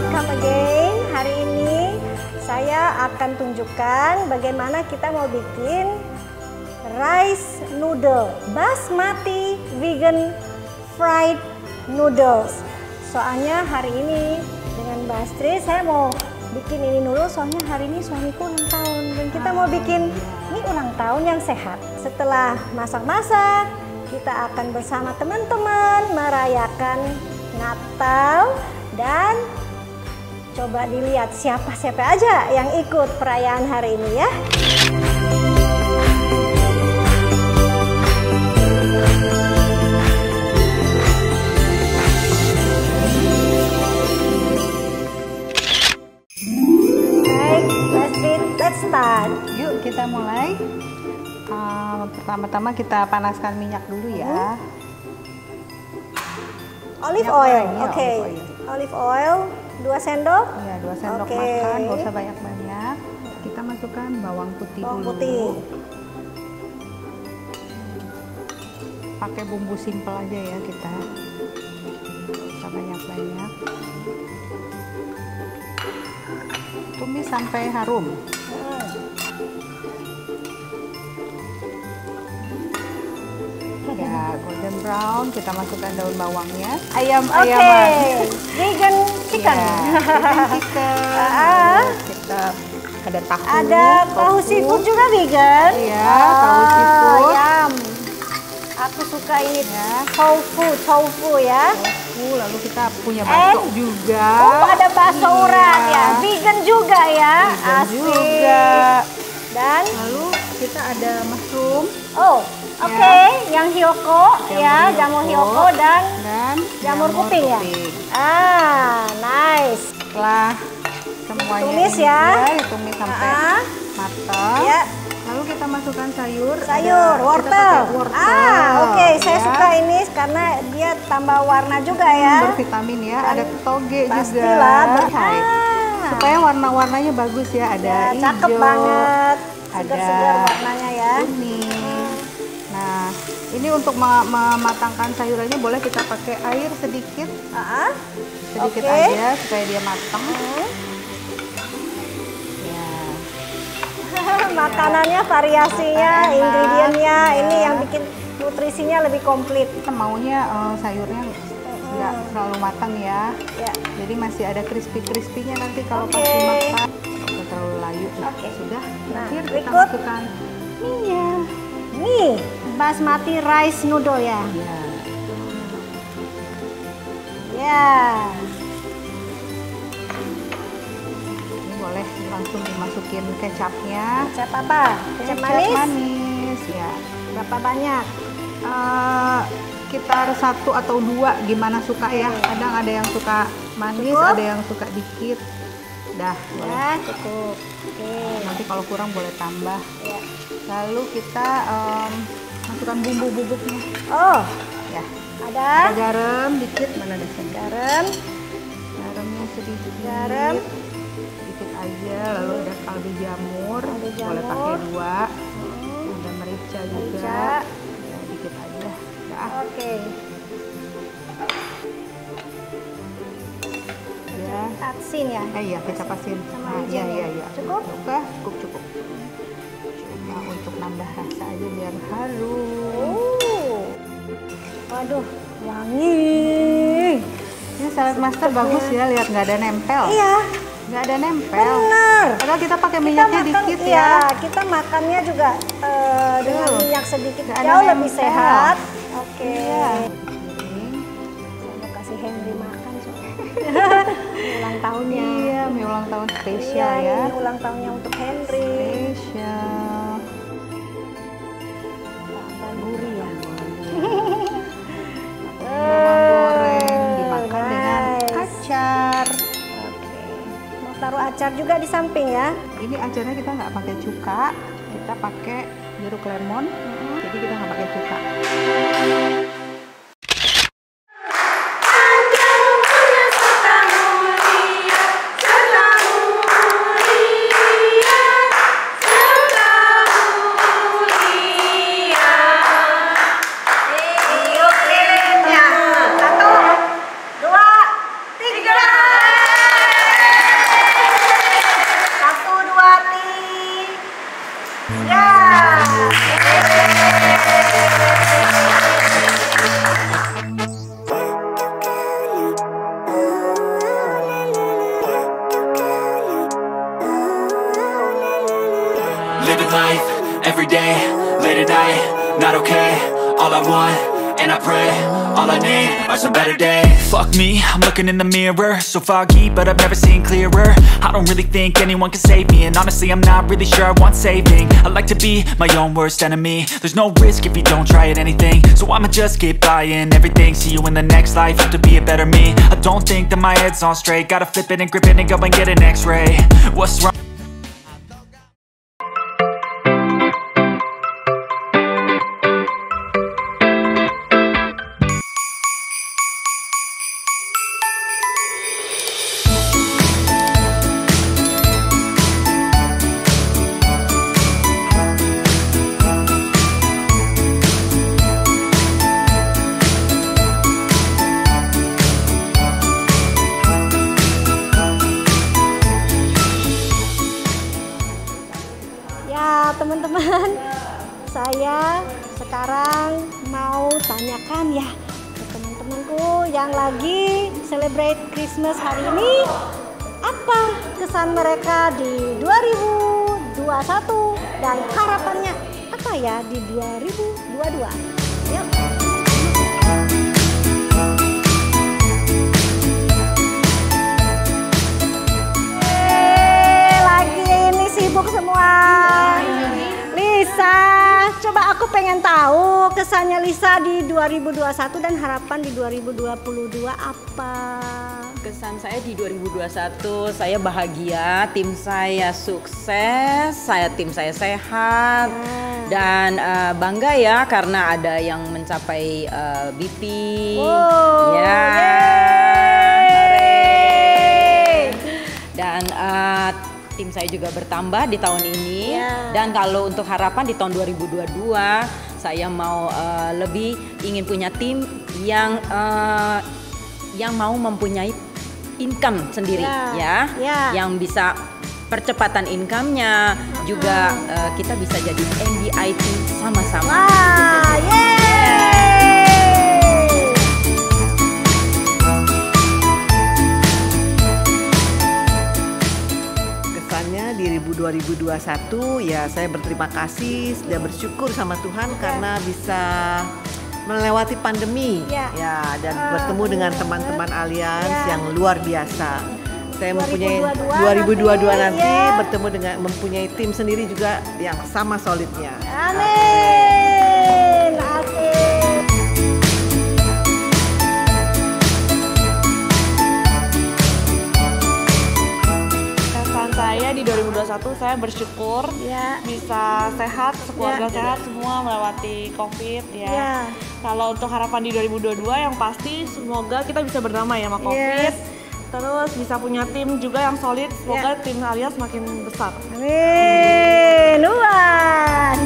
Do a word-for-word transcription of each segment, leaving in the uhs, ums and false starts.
welcome again. Hari ini saya akan tunjukkan bagaimana kita mau bikin rice noodle basmati vegan fried noodles. Soalnya hari ini dengan Mbak Astrid saya mau bikin ini dulu, soalnya hari ini suamiku ulang tahun dan kita mau bikin ini ulang tahun yang sehat. Setelah masak-masak, kita akan bersama teman-teman merayakan Natal dan coba dilihat siapa-siapa aja yang ikut perayaan hari ini ya. Baik, let's start. Yuk kita mulai. Uh, Pertama-tama kita panaskan minyak dulu ya. Olive Minyak oil, goreng, ya, oke. Okay. olive oil. Olive oil dua sendok. Ya, dua sendok Oke. makan, gak usah banyak-banyak. Kita masukkan bawang putih Bawang dulu. putih. Pakai bumbu simpel aja ya kita. Gak usah banyak-banyak. Tumis sampai harum. Ya, golden brown, kita masukkan daun bawangnya. Ayam-ayaman. Oke, vegan chicken. Ya, vegan chicken. Ah. Kita ada tahu. Ada tahu seafood juga vegan. Iya, tahu seafood. Yum. Aku suka ini Ya. tofu, tofu ya. Tofu, lalu kita punya bakso And- juga. Oh, ada bakso Iya. urat ya. Vegan juga ya. Vegan Asik. juga. Dan Lalu kita ada mushroom oh, oke, Ya. yang hiyoko Jamur ya, hiyoko. jamur hiyoko dan dan jamur kuping ya. kuping. Ah, nice. Setelah semuanya Ditumis ini ya. ya, ditumis sampai Ah. matang. Ya. Lalu kita masukkan sayur. Sayur, Ada- wortel. kita pakai wortel. Ah, oke, saya ya. suka ini karena dia tambah warna juga ya. Bervitamin ya. Dan ada toge juga. pastilah, ber- Hai. Ah. Supaya warna-warnanya bagus ya. Ada Ya, hijau, cakep banget. ada Segar-segar warnanya ya. kuning. Nah, ini untuk me- mematangkan sayurannya boleh kita pakai air sedikit, Ah, sedikit Oke. aja supaya dia matang. hmm. Ya. Makanannya, variasinya, Makan enak, ingredientnya, ya. ini yang bikin nutrisinya lebih komplit. Kita maunya eh, sayurnya nggak terlalu matang ya. Ya. Jadi masih ada crispy-crispy-nya nanti kalau Oke. pas dimakan. Nggak terlalu layu. Oke. Sudah. Nah, Terakhir kita berikut. masukkan minyak. Nih, basmati rice noodle ya. Ya. Ya. Ini boleh langsung dimasukin kecapnya. Kecap apa? Kecap Kecap manis? manis, ya. Berapa banyak? Eh, sekitar satu atau dua, gimana suka ya. Kadang ada yang suka manis, Cukup? ada yang suka dikit. Dah, boleh. Ya, cukup. Oke. Nanti kalau kurang boleh tambah. Ya. Lalu kita em, masukkan bumbu-bubuknya. Oh, Ya. ada Ada garam dikit, mana ada sendok. garam, Garamnya sedikit. garam, Sedikit aja. Lalu ada kaldu jamur. Kaldu jamur. Boleh pakai dua. hmm, Ada merica juga. merica. Ya, dikit aja. Dah. Oke. Ya. Asin ya. Eh iya, kecap asin. Sama Nah, iya wijen iya ya? iya. Cukup? Cukup, cukup, cukup. Cuma untuk nambah rasa aja biar harum. Oh. Waduh, wangi. Ini salad master bagus ya, lihat nggak ada nempel. Iya, Nggak ada nempel. benar. Padahal kita pakai Kita minyaknya makan, dikit iya, ya. kita makannya juga eh, dengan Tuh. minyak sedikit Nggak ada jauh lebih nempel. sehat. Oke. Iya. Saya mau kasih Henry makan soalnya. Ini ulang tahunnya. Iya, mie ulang tahun Iya, spesial ya. ini ulang tahunnya untuk Henry. Spesial. Tambah gurih ya. Bawang goreng dimakan dengan nice. acar. Oke. Mau taruh acar juga di samping ya. Ini acarnya kita nggak pakai cuka, kita pakai jeruk lemon. Jadi kita nggak pakai cuka. Satu, dua, tiga. living life, every day, late at night, not okay. All I want, and I pray, all I need are some better days. Fuck me, I'm looking in the mirror, so foggy, but I've never seen clearer. I don't really think anyone can save me, and honestly I'm not really sure I want saving. I like to be my own worst enemy. There's no risk if you don't try at anything, so I'ma just keep buying everything. See you in the next life, have to be a better me. I don't think that my head's on straight, gotta flip it and grip it and go and get an x-ray. What's wrong? Teman-teman, saya sekarang mau tanyakan ya ke teman-temanku yang lagi celebrate Christmas hari ini, apa kesan mereka di dua ribu dua puluh satu dan harapannya apa ya di dua ribu dua puluh dua. Yuk. Eee, lagi ini sibuk semua. Lisa, coba aku pengen tahu kesannya Lisa di dua ribu dua puluh satu dan harapan di dua ribu dua puluh dua apa? Kesan saya di dua ribu dua puluh satu, saya bahagia, tim saya sukses, saya tim saya sehat, hmm. dan uh, bangga ya karena ada yang mencapai uh, B P. Oh, ya, yeay. Dan uh, tim saya juga bertambah di tahun ini, yeah. Dan kalau untuk harapan di tahun dua ribu dua puluh dua, saya mau uh, lebih ingin punya tim yang uh, yang mau mempunyai income sendiri, yeah. ya, yeah. yang bisa percepatan income-nya, juga uh, kita bisa jadi M D I T sama-sama. Wah, yeay. Di dua ribu dua puluh satu ya, saya berterima kasih dan bersyukur sama Tuhan ya. Karena bisa melewati pandemi ya, ya dan uh, bertemu dengan teman-teman Alliance ya. Yang luar biasa. Saya mempunyai dua ribu dua puluh dua nanti, nanti ya. Bertemu dengan mempunyai tim sendiri juga yang sama solidnya. Amin. Amin. Saya di dua ribu dua puluh satu saya bersyukur ya. Bisa sehat, sekeluarga ya. sehat semua melewati COVID ya. ya. Kalau untuk harapan di dua ribu dua puluh dua yang pasti semoga kita bisa berdamai ya sama COVID. Yes. Terus bisa punya tim juga yang solid, semoga ya. Tim Alliance semakin besar. Amin. Wah,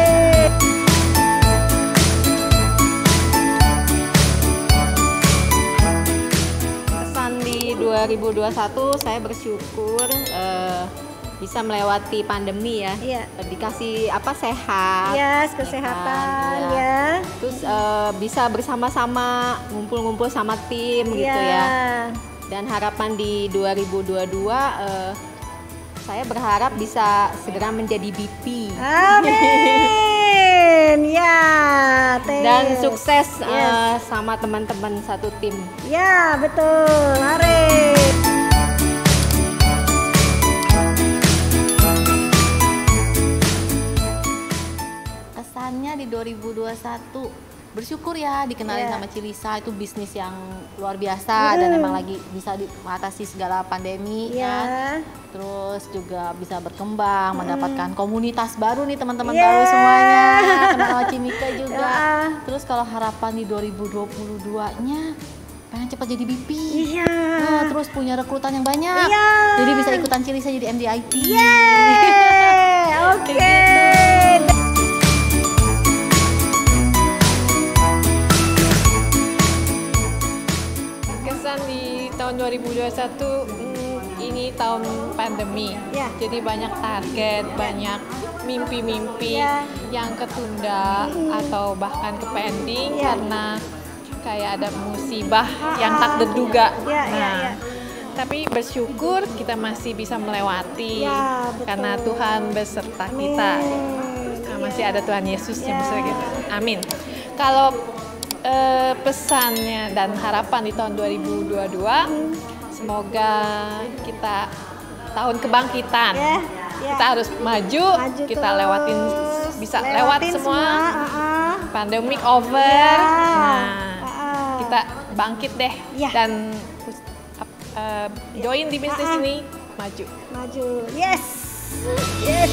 dua ribu dua puluh satu saya bersyukur uh, bisa melewati pandemi ya, yeah. dikasih apa sehat, yes, kesehatan ya, ya. Terus uh, bisa bersama-sama ngumpul-ngumpul sama tim yeah. gitu ya. Dan harapan di dua ribu dua puluh dua uh, saya berharap bisa segera menjadi B P. Amin. Ya, dan sukses yes. uh, sama teman-teman satu tim. Ya, betul. Mari. Kesannya di dua ribu dua puluh satu bersyukur ya dikenalin yeah. sama Cilisa, itu bisnis yang luar biasa mm. dan emang lagi bisa mengatasi segala pandemi yeah. ya. Terus juga bisa berkembang, mm. mendapatkan komunitas baru nih teman-teman yeah. baru semuanya, kenal sama Cimika juga. Yeah. Terus kalau harapan di dua ribu dua puluh dua-nya pengen cepat jadi B P. Iya. Yeah. Nah, terus punya rekrutan yang banyak. Yeah. Jadi bisa ikutan Cilisa jadi M D I T. Yeah. Oke. Okay. Di tahun dua ribu dua puluh satu hmm, ini tahun pandemi, yeah. jadi banyak target, yeah. banyak mimpi-mimpi yeah. yang ketunda mm. atau bahkan ke pending yeah. karena kayak ada musibah ah, yang tak terduga. Yeah, nah, yeah, yeah. tapi bersyukur kita masih bisa melewati Ya, betul. karena Tuhan beserta kita. Nah, masih ada Tuhan Yesus yang Ya. beserta kita. Amin. Kalau eh, pesannya dan harapan di tahun dua ribu dua puluh dua, semoga kita tahun kebangkitan. Ya, ya. Kita harus maju, Maju kita terus. lewatin bisa Lewatin lewat semua. uh-uh. Pandemic over. Ya. Nah, Uh-uh. kita bangkit deh Ya. dan uh, join di bisnis Uh-uh. ini, maju. Maju. Yes. Yes.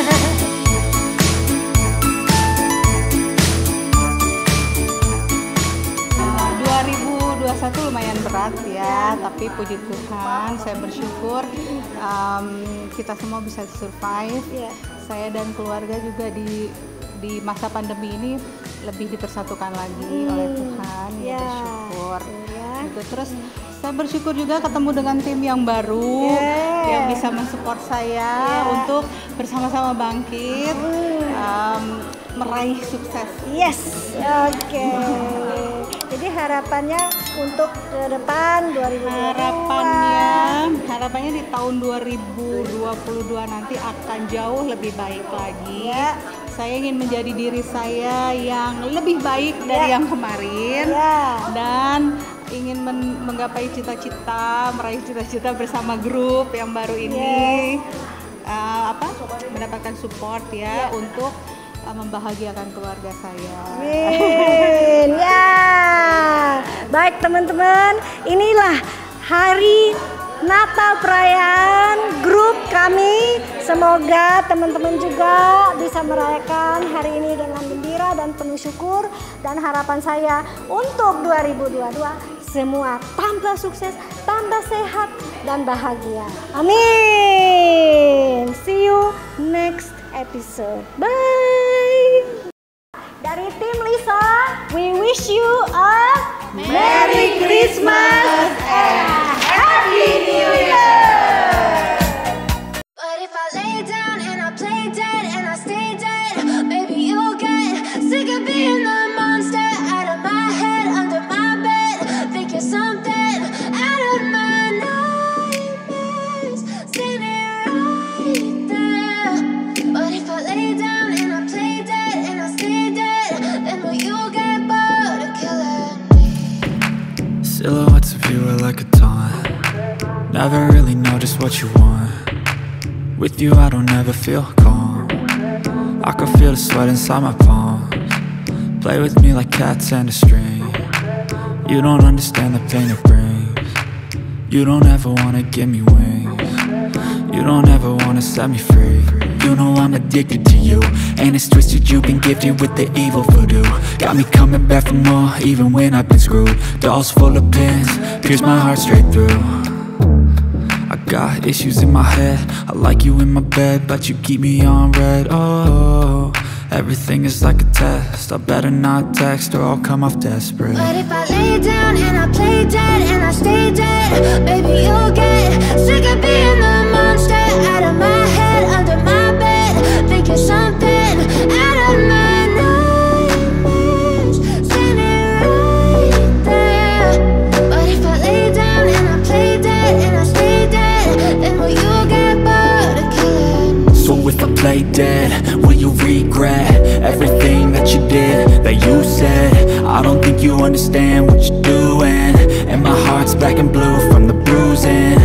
dua ribu dua puluh satu lumayan berat ya, tapi puji Tuhan saya bersyukur um, kita semua bisa survive. Ya. Saya dan keluarga juga di di masa pandemi ini lebih dipersatukan lagi Hmm. oleh Tuhan. Ya, Ya. bersyukur. Ya. Gitu. Terus saya bersyukur juga ketemu dengan tim yang baru Yeah. yang bisa mensupport saya Yeah. untuk bersama-sama bangkit, um, meraih sukses. Yes. Oke. Jadi harapannya untuk ke depan dua ribu dua puluh dua. Harapannya, harapannya di tahun dua ribu dua puluh dua nanti akan jauh lebih baik lagi. Ya. Saya ingin menjadi diri saya yang lebih baik dari Ya. yang kemarin, Ya. dan ingin men- menggapai cita-cita, meraih cita-cita bersama grup yang baru ini. Uh, apa? Mendapatkan support ya, untuk uh, membahagiakan keluarga saya. Amin. Ya. Baik teman-teman, inilah hari Natal perayaan grup kami. Semoga teman-teman juga bisa merayakan hari ini dengan gembira dan penuh syukur. Dan harapan saya untuk dua ribu dua puluh dua semua tambah sukses, tambah sehat dan bahagia. Amin. See you next episode. Bye. Dari tim Lisa, we wish you a Merry Christmas and Happy New Year! But if I lay down and I play dead and I stay dead, maybe you'll get sick of being the monster out of my head, under my bed. Think you're something out of my nightmares, standing right there. But if I lay down and I play dead and I stay dead, then will you get bored of killing me? Silhouettes of you are like a taunt. Never really know just what you want. With you I don't ever feel calm. I can feel the sweat inside my palms. Play with me like cats and a string. You don't understand the pain it brings. You don't ever wanna give me wings. You don't ever wanna set me free. You know I'm addicted to you, and it's twisted, you've been gifted with the evil voodoo. Got me coming back for more, even when I've been screwed. Dolls full of pins, pierce my heart straight through. I got issues in my head, I like you in my bed, but you keep me on red. Oh, everything is like a test, I better not text or I'll come off desperate. But if I lay down and I play dead and I stay dead, maybe you'll get sick of being the monster out of my head, under my bed. Think you're something out of my nightmares, standing right there. But if I lay down and I play dead and I stay dead, then will you get bored of killing me? So if I play dead, will you regret everything that you did, that you said? I don't think you understand what you're doing, and my heart's black and blue from the bruising.